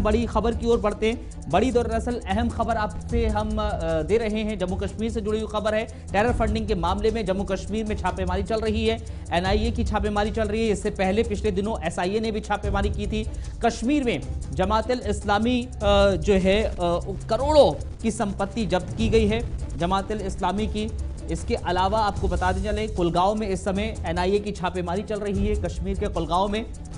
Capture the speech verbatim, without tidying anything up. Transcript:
हम बड़ी खबर की ओर बढ़ते हैं। बड़ी दरअसल अहम खबर आपसे हम दे रहे हैं, जम्मू कश्मीर से जुड़ी हुई खबर है। टेरर फंडिंग के मामले में जम्मू कश्मीर में छापेमारी चल रही है, एनआईए की छापेमारी चल रही है। इससे पहले पिछले दिनों एसआईए ने भी छापेमारी की थी। कश्मीर में जमात इस्लामी जो है करोड़ों की संपत्ति जब्त की गई है जमात इस्लामी की। इसके अलावा आपको बता दें चले, कुलगांव में इस समय एनआईए की छापेमारी चल रही है। कश्मीर के कुलगांव में